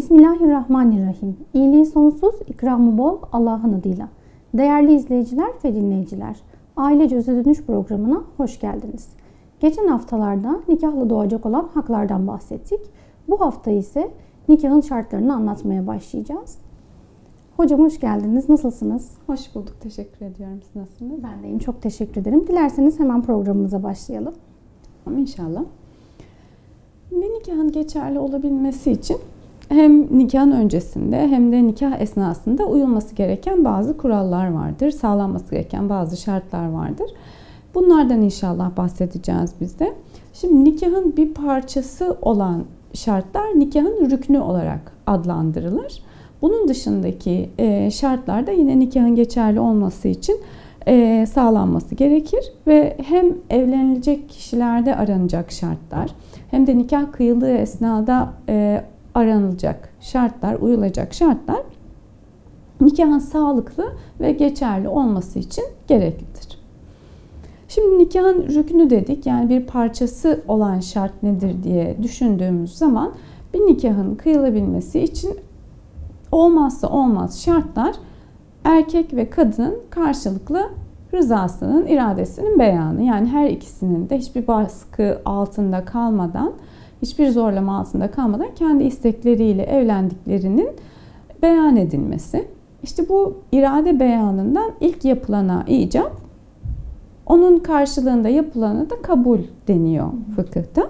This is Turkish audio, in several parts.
Bismillahirrahmanirrahim. İyiliği sonsuz, ikramı bol Allah'ın adıyla. Değerli izleyiciler ve dinleyiciler, Ailece Öze Dönüş programına hoş geldiniz. Geçen haftalarda nikahla doğacak olan haklardan bahsettik. Bu hafta ise nikahın şartlarını anlatmaya başlayacağız. Hocam hoş geldiniz. Nasılsınız? Hoş bulduk. Teşekkür ediyorum. Siz nasılsınız? Ben deyim. Çok teşekkür ederim. Dilerseniz hemen programımıza başlayalım. Tamam, İnşallah. Bir nikahın geçerli olabilmesi için hem nikahın öncesinde hem de nikah esnasında uyulması gereken bazı kurallar vardır. Sağlanması gereken bazı şartlar vardır. Bunlardan inşallah bahsedeceğiz biz de. Şimdi nikahın bir parçası olan şartlar nikahın rüknü olarak adlandırılır. Bunun dışındaki şartlar da yine nikahın geçerli olması için sağlanması gerekir ve hem evlenilecek kişilerde aranacak şartlar hem de nikah kıyıldığı esnada aranılacak şartlar, uyulacak şartlar nikahın sağlıklı ve geçerli olması için gereklidir. Şimdi nikahın rüknü dedik, yani bir parçası olan şart nedir diye düşündüğümüz zaman bir nikahın kıyılabilmesi için olmazsa olmaz şartlar erkek ve kadının karşılıklı rızasının, iradesinin beyanı. Yani her ikisinin de hiçbir baskı altında kalmadan, hiçbir zorlama altında kalmadan kendi istekleriyle evlendiklerinin beyan edilmesi. İşte bu irade beyanından ilk yapılana icap, onun karşılığında yapılana da kabul deniyor fıkıhta.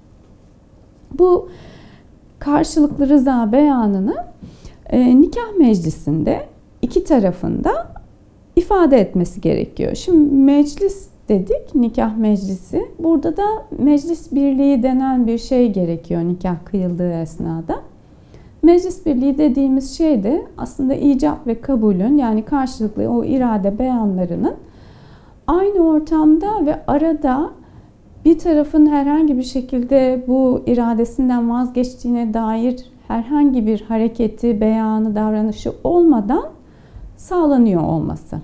Bu karşılıklı rıza beyanını nikah meclisinde iki tarafında ifade etmesi gerekiyor. Şimdi meclis dedik, nikah meclisi. Burada da meclis birliği denen bir şey gerekiyor nikah kıyıldığı esnada. Meclis birliği dediğimiz şey de aslında icap ve kabulün, yani karşılıklı o irade beyanlarının aynı ortamda ve arada bir tarafın herhangi bir şekilde bu iradesinden vazgeçtiğine dair herhangi bir hareketi, beyanı, davranışı olmadan sağlanıyor olması.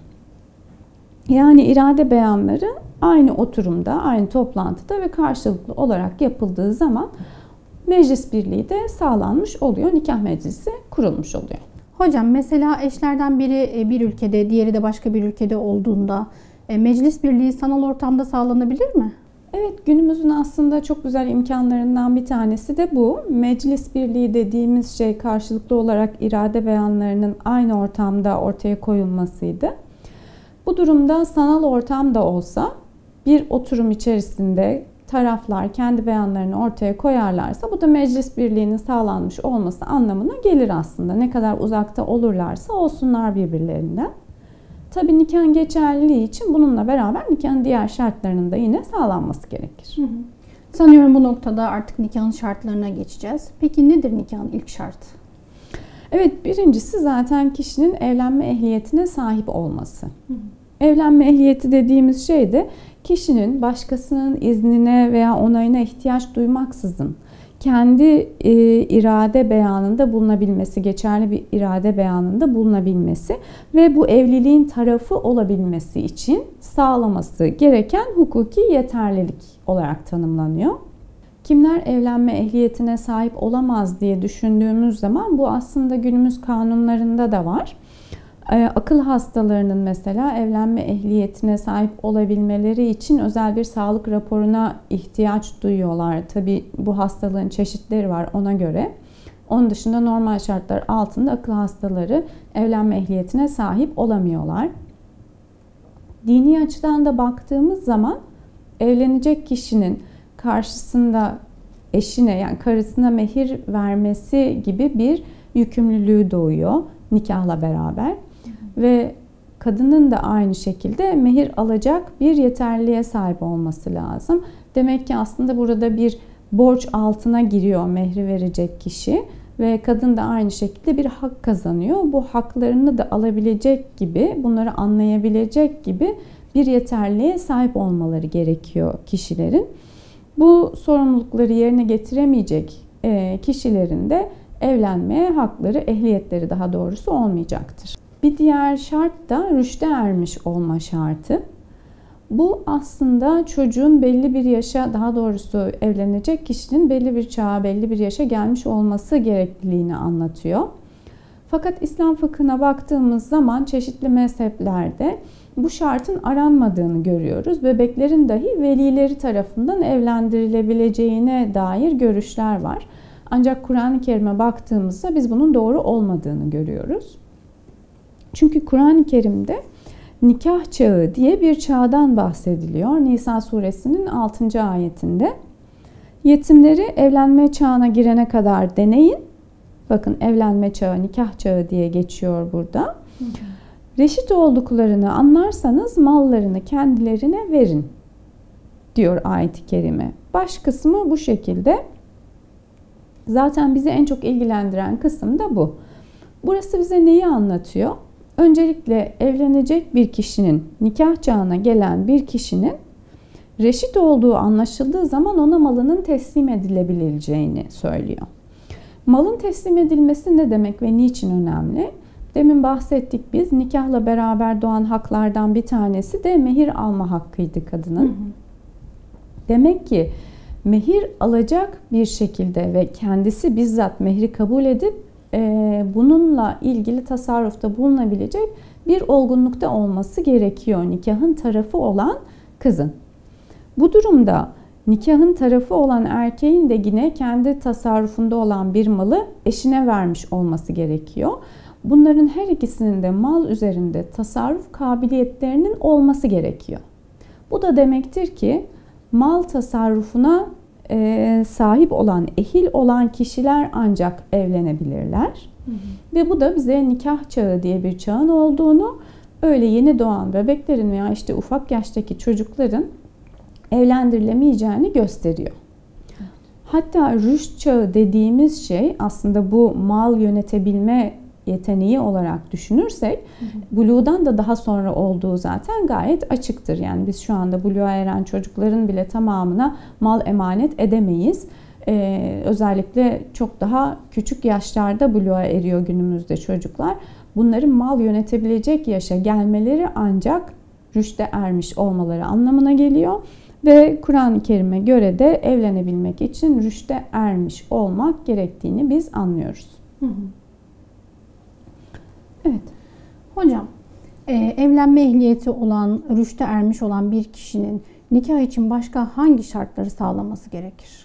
Yani irade beyanları aynı oturumda, aynı toplantıda ve karşılıklı olarak yapıldığı zaman meclis birliği de sağlanmış oluyor. Nikah meclisi kurulmuş oluyor. Hocam mesela eşlerden biri bir ülkede, diğeri de başka bir ülkede olduğunda meclis birliği sanal ortamda sağlanabilir mi? Evet, günümüzün aslında çok güzel imkanlarından bir tanesi de bu. Meclis birliği dediğimiz şey karşılıklı olarak irade beyanlarının aynı ortamda ortaya koyulmasıydı. Bu durumda sanal ortamda olsa bir oturum içerisinde taraflar kendi beyanlarını ortaya koyarlarsa bu da meclis birliğinin sağlanmış olması anlamına gelir aslında. Ne kadar uzakta olurlarsa olsunlar birbirlerinden. Tabii nikahın geçerliliği için bununla beraber nikahın diğer şartlarının da yine sağlanması gerekir. Sanıyorum bu noktada artık nikahın şartlarına geçeceğiz. Peki nedir nikahın ilk şartı? Evet, birincisi zaten kişinin evlenme ehliyetine sahip olması. Evlenme ehliyeti dediğimiz şey de kişinin başkasının iznine veya onayına ihtiyaç duymaksızın kendi irade beyanında bulunabilmesi, geçerli bir irade beyanında bulunabilmesi ve bu evliliğin tarafı olabilmesi için sağlaması gereken hukuki yeterlilik olarak tanımlanıyor. Kimler evlenme ehliyetine sahip olamaz diye düşündüğümüz zaman bu aslında günümüz kanunlarında da var. Akıl hastalarının mesela evlenme ehliyetine sahip olabilmeleri için özel bir sağlık raporuna ihtiyaç duyuyorlar. Tabii bu hastalığın çeşitleri var ona göre. Onun dışında normal şartlar altında akıl hastaları evlenme ehliyetine sahip olamıyorlar. Dini açıdan da baktığımız zaman evlenecek kişinin karşısında eşine, yani karısına mehir vermesi gibi bir yükümlülüğü doğuyor nikahla beraber. Ve kadının da aynı şekilde mehir alacak bir yeterliliğe sahip olması lazım. Demek ki aslında burada bir borç altına giriyor mehri verecek kişi ve kadın da aynı şekilde bir hak kazanıyor. Bu haklarını da alabilecek gibi, bunları anlayabilecek gibi bir yeterliliğe sahip olmaları gerekiyor kişilerin. Bu sorumlulukları yerine getiremeyecek kişilerin de evlenmeye hakları, ehliyetleri daha doğrusu olmayacaktır. Bir diğer şart da rüşte ermiş olma şartı. Bu aslında çocuğun belli bir yaşa, daha doğrusu evlenecek kişinin belli bir çağa, belli bir yaşa gelmiş olması gerekliliğini anlatıyor. Fakat İslam fıkhına baktığımız zaman çeşitli mezheplerde bu şartın aranmadığını görüyoruz. Bebeklerin dahi velileri tarafından evlendirilebileceğine dair görüşler var. Ancak Kur'an-ı Kerim'e baktığımızda biz bunun doğru olmadığını görüyoruz. Çünkü Kur'an-ı Kerim'de nikah çağı diye bir çağdan bahsediliyor. Nisa suresinin 6. ayetinde. Yetimleri evlenme çağına girene kadar deneyin. Bakın evlenme çağı, nikah çağı diye geçiyor burada. Reşit olduklarını anlarsanız mallarını kendilerine verin diyor ayet-i kerime. Baş kısmı bu şekilde. Zaten bizi en çok ilgilendiren kısım da bu. Burası bize neyi anlatıyor? Öncelikle evlenecek bir kişinin, nikah çağına gelen bir kişinin reşit olduğu anlaşıldığı zaman ona malının teslim edilebileceğini söylüyor. Malın teslim edilmesi ne demek ve niçin önemli? Demin bahsettik biz, nikahla beraber doğan haklardan bir tanesi de mehir alma hakkıydı kadının. Demek ki mehir alacak bir şekilde ve kendisi bizzat mehri kabul edip bununla ilgili tasarrufta bulunabilecek bir olgunlukta olması gerekiyor nikahın tarafı olan kızın. Bu durumda nikahın tarafı olan erkeğin de yine kendi tasarrufunda olan bir malı eşine vermiş olması gerekiyor. Bunların her ikisinin de mal üzerinde tasarruf kabiliyetlerinin olması gerekiyor. Bu da demektir ki mal tasarrufuna sahip olan, ehil olan kişiler ancak evlenebilirler. Ve bu da bize nikah çağı diye bir çağın olduğunu, öyle yeni doğan bebeklerin veya işte ufak yaştaki çocukların evlendirilemeyeceğini gösteriyor. Hatta rüşt çağı dediğimiz şey aslında bu mal yönetebilme yeteneği olarak düşünürsek buluğdan da daha sonra olduğu zaten gayet açıktır. Yani biz şu anda buluğa eren çocukların bile tamamına mal emanet edemeyiz. Özellikle çok daha küçük yaşlarda buluğa eriyor günümüzde çocuklar. Bunların mal yönetebilecek yaşa gelmeleri ancak rüşte ermiş olmaları anlamına geliyor. Ve Kur'an-ı Kerim'e göre de evlenebilmek için rüşte ermiş olmak gerektiğini biz anlıyoruz. Evet. Hocam, evlenme ehliyeti olan, rüşte ermiş olan bir kişinin nikah için başka hangi şartları sağlaması gerekir?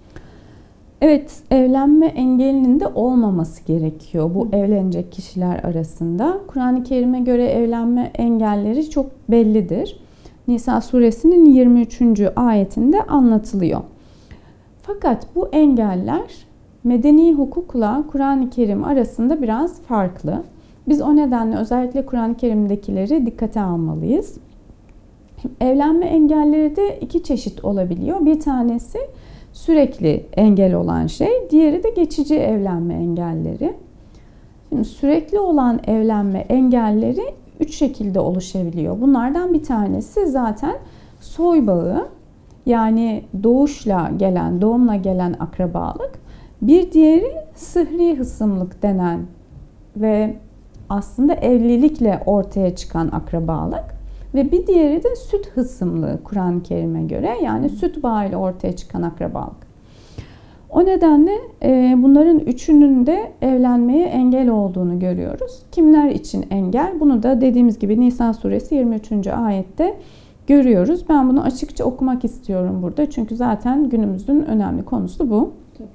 Evet, evlenme engelinin de olmaması gerekiyor bu evlenecek kişiler arasında. Kur'an-ı Kerim'e göre evlenme engelleri çok bellidir. Nisa suresinin 23. ayetinde anlatılıyor. Fakat bu engeller medeni hukukla Kur'an-ı Kerim arasında biraz farklı. Biz o nedenle özellikle Kur'an-ı Kerim'dekileri dikkate almalıyız. Evlenme engelleri de iki çeşit olabiliyor. Bir tanesi sürekli engel olan şey, diğeri de geçici evlenme engelleri. Şimdi sürekli olan evlenme engelleri 3 şekilde oluşabiliyor. Bunlardan bir tanesi zaten soy bağı, yani doğuşla gelen, doğumla gelen akrabalık. Bir diğeri sıhri hısımlık denen ve aslında evlilikle ortaya çıkan akrabalık. Ve bir diğeri de süt hısımlığı Kur'an-ı Kerim'e göre, yani süt bağıyla ortaya çıkan akrabalık. O nedenle bunların üçünün de evlenmeye engel olduğunu görüyoruz. Kimler için engel? Bunu da dediğimiz gibi Nisa suresi 23. ayette görüyoruz. Ben bunu açıkça okumak istiyorum burada. Çünkü zaten günümüzün önemli konusu bu. Tabii.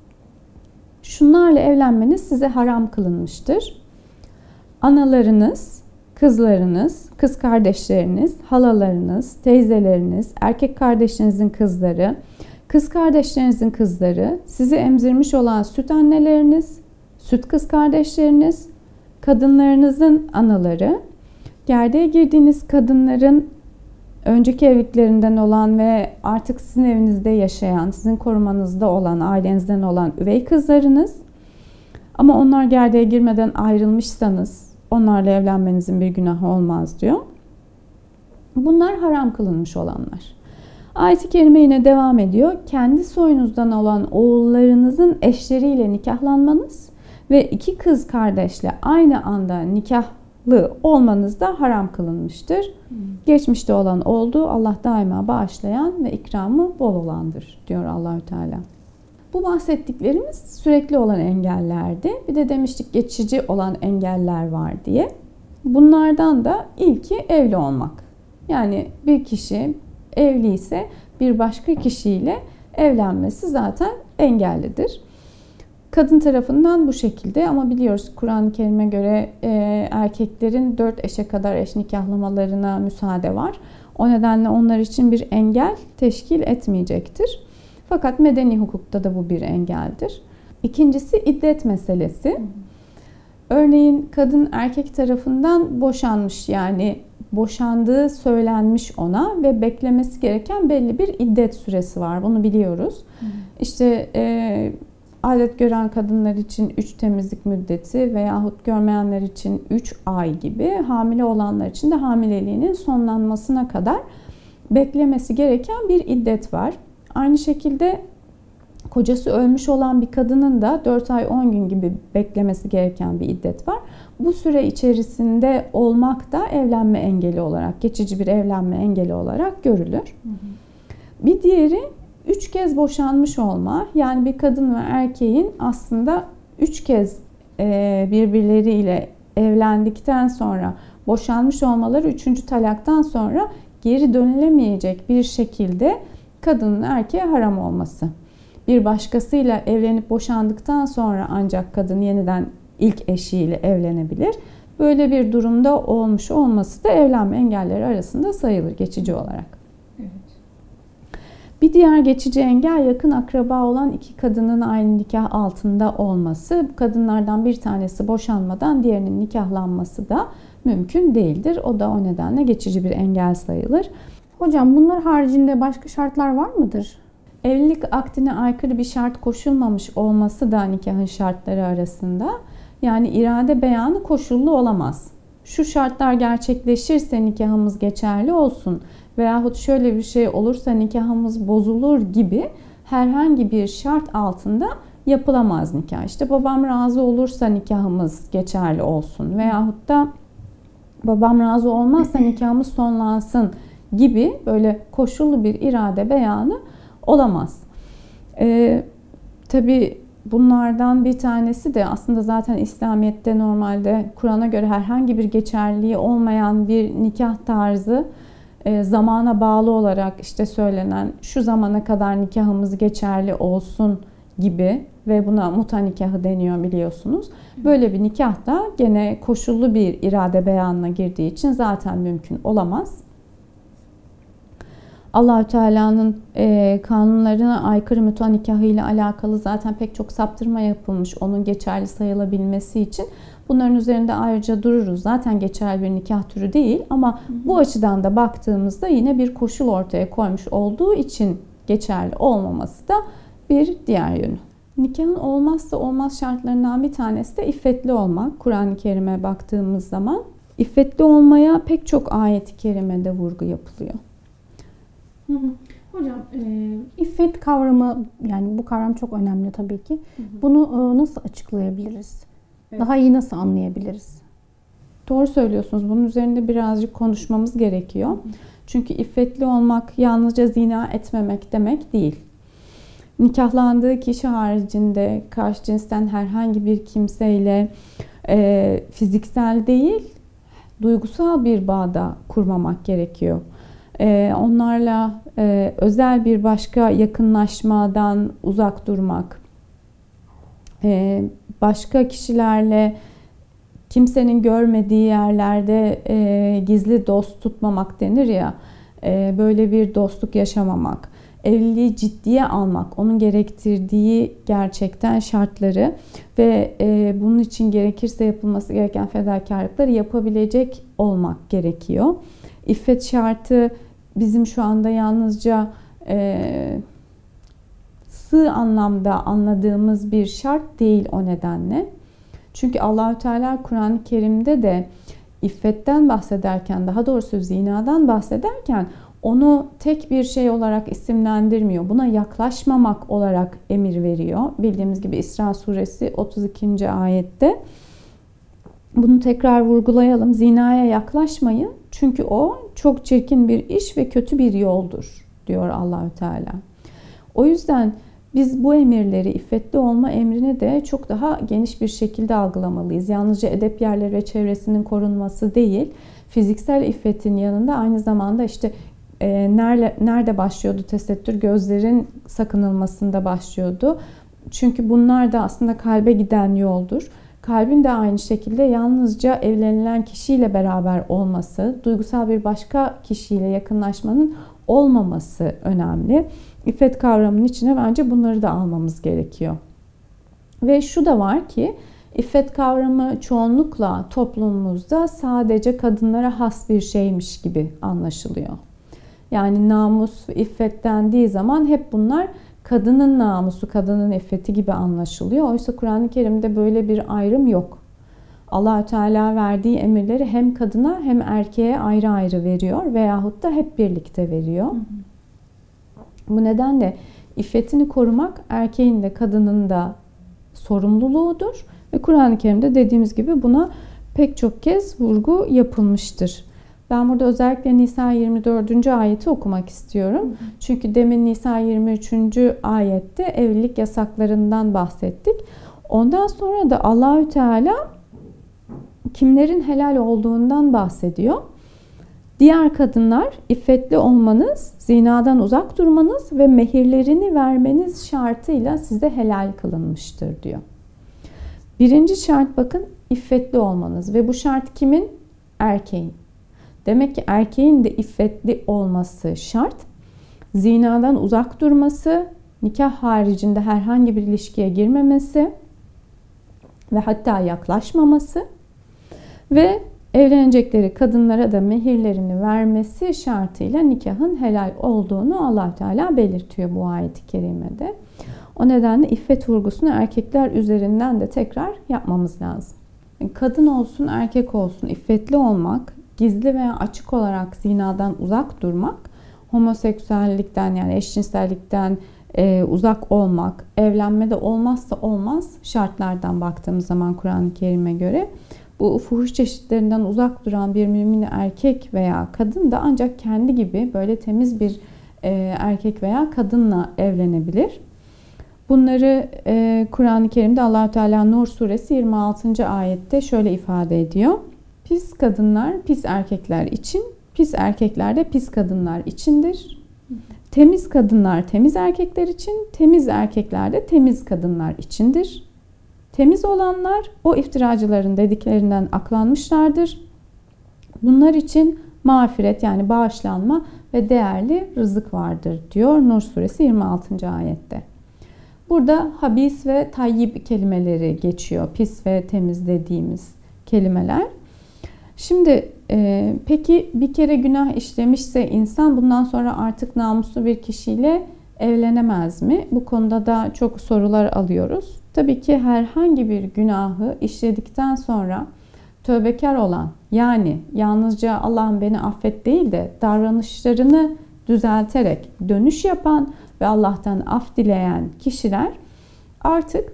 Şunlarla evlenmeniz size haram kılınmıştır. Analarınız, kızlarınız, kız kardeşleriniz, halalarınız, teyzeleriniz, erkek kardeşlerinizin kızları, kız kardeşlerinizin kızları, sizi emzirmiş olan süt anneleriniz, süt kız kardeşleriniz, kadınlarınızın anaları, gerdeğe girdiğiniz kadınların önceki evliliklerinden olan ve artık sizin evinizde yaşayan, sizin korumanızda olan, ailenizden olan üvey kızlarınız, ama onlar gerdeğe girmeden ayrılmışsanız onlarla evlenmenizin bir günahı olmaz diyor. Bunlar haram kılınmış olanlar. Ayet-i Kerime yine devam ediyor. Kendi soyunuzdan olan oğullarınızın eşleriyle nikahlanmanız ve iki kız kardeşle aynı anda nikah olmanız da haram kılınmıştır. Geçmişte olan oldu. Allah daima bağışlayan ve ikramı bol olandır diyor Allahü Teala. Bu bahsettiklerimiz sürekli olan engellerdi. Bir de demiştik geçici olan engeller var diye. Bunlardan da ilki evli olmak. Yani bir kişi evliyse bir başka kişiyle evlenmesi zaten engellidir. Kadın tarafından bu şekilde, ama biliyoruz Kur'an-ı Kerim'e göre erkeklerin 4 eşe kadar eş nikahlamalarına müsaade var. O nedenle onlar için bir engel teşkil etmeyecektir. Fakat medeni hukukta da bu bir engeldir. İkincisi iddet meselesi. Örneğin kadın erkek tarafından boşanmış, yani boşandığı söylenmiş ona ve beklemesi gereken belli bir iddet süresi var. Bunu biliyoruz. İşte adet gören kadınlar için 3 temizlik müddeti veyahut görmeyenler için 3 ay gibi, hamile olanlar için de hamileliğinin sonlanmasına kadar beklemesi gereken bir iddet var. Aynı şekilde kocası ölmüş olan bir kadının da 4 ay 10 gün gibi beklemesi gereken bir iddet var. Bu süre içerisinde olmak da evlenme engeli olarak, geçici bir evlenme engeli olarak görülür. Bir diğeri 3 kez boşanmış olma. Yani bir kadın ve erkeğin aslında 3 kez birbirleriyle evlendikten sonra boşanmış olmaları 3. talaktan sonra geri dönülemeyecek bir şekilde kadının erkeğe haram olması. Bir başkasıyla evlenip boşandıktan sonra ancak kadın yeniden ilk eşiyle evlenebilir. Böyle bir durumda olmuş olması da evlenme engelleri arasında sayılır geçici olarak. Evet. Bir diğer geçici engel yakın akraba olan 2 kadının aynı nikah altında olması. Bu kadınlardan bir tanesi boşanmadan diğerinin nikahlanması da mümkün değildir. O da o nedenle geçici bir engel sayılır. Hocam bunlar haricinde başka şartlar var mıdır? Evlilik akdine aykırı bir şart koşulmamış olması da nikahın şartları arasında. Yani irade beyanı koşullu olamaz. Şu şartlar gerçekleşirse nikahımız geçerli olsun veyahut şöyle bir şey olursa nikahımız bozulur gibi herhangi bir şart altında yapılamaz nikah. İşte babam razı olursa nikahımız geçerli olsun veyahut da babam razı olmazsa nikahımız sonlansın gibi böyle koşullu bir irade beyanı olamaz. Tabii bunlardan bir tanesi de aslında zaten İslamiyet'te normalde Kur'an'a göre herhangi bir geçerliliği olmayan bir nikah tarzı zamana bağlı olarak işte söylenen şu zamana kadar nikahımız geçerli olsun gibi ve buna muta nikahı deniyor biliyorsunuz. Böyle bir nikah da gene koşullu bir irade beyanına girdiği için zaten mümkün olamaz. Allah-u Teala'nın kanunlarına aykırı muta nikahı ile alakalı zaten pek çok saptırma yapılmış onun geçerli sayılabilmesi için. Bunların üzerinde ayrıca dururuz. Zaten geçerli bir nikah türü değil ama bu açıdan da baktığımızda yine bir koşul ortaya koymuş olduğu için geçerli olmaması da bir diğer yönü. Nikahın olmazsa olmaz şartlarından bir tanesi de iffetli olmak. Kur'an-ı Kerim'e baktığımız zaman iffetli olmaya pek çok ayet-i kerimede vurgu yapılıyor. Hocam iffet kavramı, yani bu kavram çok önemli tabii ki. Bunu nasıl açıklayabiliriz? Evet. Daha iyi nasıl anlayabiliriz? Doğru söylüyorsunuz. Bunun üzerinde birazcık konuşmamız gerekiyor. Çünkü iffetli olmak yalnızca zina etmemek demek değil. Nikahlandığı kişi haricinde karşı cinsten herhangi bir kimseyle fiziksel değil, duygusal bir bağda kurmamak gerekiyor. Onlarla özel bir başka yakınlaşmadan uzak durmak, başka kişilerle kimsenin görmediği yerlerde gizli dost tutmamak denir ya, böyle bir dostluk yaşamamak, evliliği ciddiye almak, onun gerektirdiği gerçekten şartları ve bunun için gerekirse yapılması gereken fedakarlıkları yapabilecek olmak gerekiyor. İffet şartı bizim şu anda yalnızca sığ anlamda anladığımız bir şart değil o nedenle. Çünkü Allahü Teala Kur'an-ı Kerim'de de iffetten bahsederken, daha doğrusu zinadan bahsederken onu tek bir şey olarak isimlendirmiyor. Buna yaklaşmamak olarak emir veriyor. Bildiğimiz gibi İsra suresi 32. ayette Bunu tekrar vurgulayalım. Zinaya yaklaşmayın. Çünkü o çok çirkin bir iş ve kötü bir yoldur diyor Allahü Teala. O yüzden biz bu emirleri, iffetli olma emrini de çok daha geniş bir şekilde algılamalıyız. Yalnızca edep yerleri ve çevresinin korunması değil, fiziksel iffetin yanında aynı zamanda işte nerede başlıyordu tesettür? Gözlerin sakınılmasında başlıyordu. Çünkü bunlar da aslında kalbe giden yoldur. Kalbin de aynı şekilde yalnızca evlenilen kişiyle beraber olması, duygusal bir başka kişiyle yakınlaşmanın olmaması önemli. İffet kavramının içine bence bunları da almamız gerekiyor. Ve şu da var ki İffet kavramı çoğunlukla toplumumuzda sadece kadınlara has bir şeymiş gibi anlaşılıyor. Yani namus ve iffet dendiği zaman hep bunlar kadının namusu, kadının iffeti gibi anlaşılıyor. Oysa Kur'an-ı Kerim'de böyle bir ayrım yok. Allah-u Teala verdiği emirleri hem kadına hem erkeğe ayrı ayrı veriyor veyahut da hep birlikte veriyor. Bu nedenle iffetini korumak erkeğin de kadının da sorumluluğudur. Ve Kur'an-ı Kerim'de dediğimiz gibi buna pek çok kez vurgu yapılmıştır. Ben burada özellikle Nisa 24. ayeti okumak istiyorum. Çünkü demin Nisa 23. ayette evlilik yasaklarından bahsettik. Ondan sonra da Allahü Teala kimlerin helal olduğundan bahsediyor. Diğer kadınlar iffetli olmanız, zinadan uzak durmanız ve mehirlerini vermeniz şartıyla size helal kılınmıştır diyor. Birinci şart bakın iffetli olmanız ve bu şart kimin? Erkeğin. Demek ki erkeğin de iffetli olması şart. Zinadan uzak durması, nikah haricinde herhangi bir ilişkiye girmemesi ve hatta yaklaşmaması ve evlenecekleri kadınlara da mehirlerini vermesi şartıyla nikahın helal olduğunu Allah Teala belirtiyor bu ayet-i kerimede. O nedenle iffet vurgusunu erkekler üzerinden de tekrar yapmamız lazım. Kadın olsun, erkek olsun iffetli olmak, gizli veya açık olarak zinadan uzak durmak, homoseksüellikten yani eşcinsellikten uzak olmak, evlenmede olmazsa olmaz şartlardan baktığımız zaman Kur'an-ı Kerim'e göre bu fuhuş çeşitlerinden uzak duran bir mümin erkek veya kadın da ancak kendi gibi böyle temiz bir erkek veya kadınla evlenebilir. Bunları Kur'an-ı Kerim'de Allah-u Teala Nur suresi 26. ayette şöyle ifade ediyor. Pis kadınlar pis erkekler için, pis erkekler de pis kadınlar içindir. Temiz kadınlar temiz erkekler için, temiz erkekler de temiz kadınlar içindir. Temiz olanlar o iftiracıların dediklerinden aklanmışlardır. Bunlar için mağfiret yani bağışlanma ve değerli rızık vardır diyor Nur suresi 26. ayette. Burada habis ve tayyib kelimeleri geçiyor. Pis ve temiz dediğimiz kelimeler. Şimdi peki bir kere günah işlemişse insan bundan sonra artık namuslu bir kişiyle evlenemez mi? Bu konuda da çok sorular alıyoruz. Tabii ki herhangi bir günahı işledikten sonra tövbekar olan yani yalnızca Allah'ım beni affet değil de davranışlarını düzelterek dönüş yapan ve Allah'tan af dileyen kişiler artık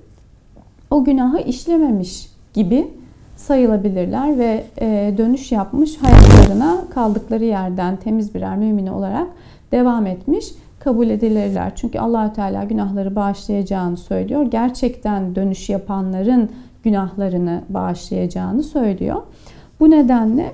o günahı işlememiş gibi sayılabilirler ve dönüş yapmış hayatlarına kaldıkları yerden temiz birer mümin olarak devam etmiş kabul edilirler. Çünkü Allah-u Teala günahları bağışlayacağını söylüyor. Gerçekten dönüş yapanların günahlarını bağışlayacağını söylüyor. Bu nedenle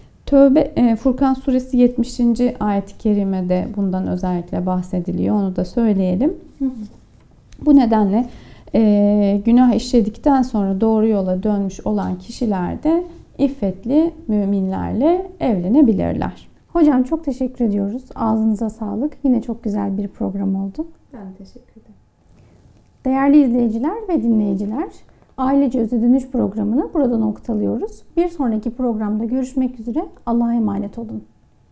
Furkan suresi 70. ayet-i kerimede bundan özellikle bahsediliyor. Onu da söyleyelim. Bu nedenle günah işledikten sonra doğru yola dönmüş olan kişiler de iffetli müminlerle evlenebilirler. Hocam çok teşekkür ediyoruz. Ağzınıza sağlık. Yine çok güzel bir program oldu. Ben teşekkür ederim. Değerli izleyiciler ve dinleyiciler, Ailece Öze Dönüş programını burada noktalıyoruz. Bir sonraki programda görüşmek üzere. Allah'a emanet olun.